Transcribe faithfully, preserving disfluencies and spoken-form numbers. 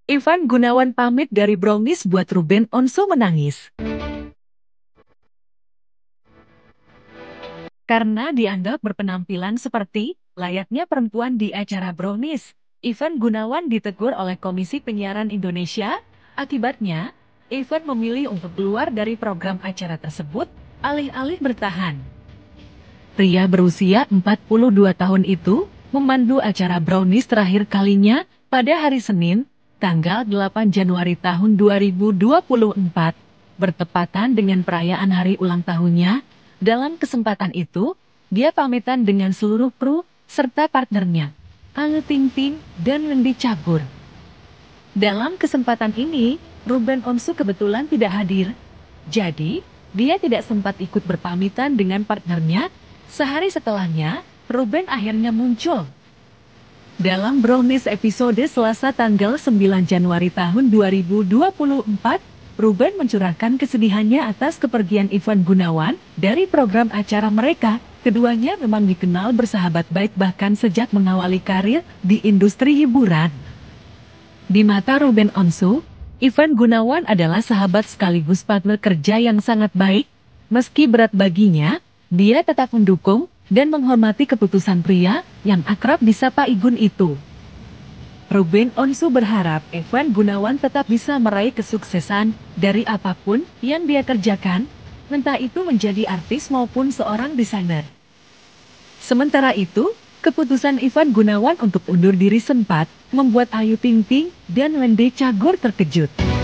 Ivan Gunawan pamit dari Brownies buat Ruben Onsu menangis. Karena dianggap berpenampilan seperti layaknya perempuan di acara Brownies, Ivan Gunawan ditegur oleh Komisi Penyiaran Indonesia. Akibatnya, Ivan memilih untuk keluar dari program acara tersebut, alih-alih bertahan. Pria berusia empat puluh dua tahun itu memandu acara Brownies terakhir kalinya pada hari Senin, tanggal delapan Januari tahun dua ribu dua puluh empat, bertepatan dengan perayaan hari ulang tahunnya. Dalam kesempatan itu, dia pamitan dengan seluruh kru serta partnernya, Ayu Ting Ting dan Wendy Cagur. Dalam kesempatan ini, Ruben Onsu kebetulan tidak hadir. Jadi, dia tidak sempat ikut berpamitan dengan partnernya. Sehari setelahnya, Ruben akhirnya muncul dalam Brownies episode Selasa tanggal sembilan Januari tahun dua ribu dua puluh empat, Ruben mencurahkan kesedihannya atas kepergian Ivan Gunawan dari program acara mereka. Keduanya memang dikenal bersahabat baik bahkan sejak mengawali karir di industri hiburan. Di mata Ruben Onsu, Ivan Gunawan adalah sahabat sekaligus partner kerja yang sangat baik. Meski berat baginya, dia tetap mendukung dan menghormati keputusan pria yang akrab disapa Igun itu. Ruben Onsu berharap Ivan Gunawan tetap bisa meraih kesuksesan dari apapun yang dia kerjakan, entah itu menjadi artis maupun seorang desainer. Sementara itu, keputusan Ivan Gunawan untuk undur diri sempat membuat Ayu Ting Ting dan Wendy Cagur terkejut.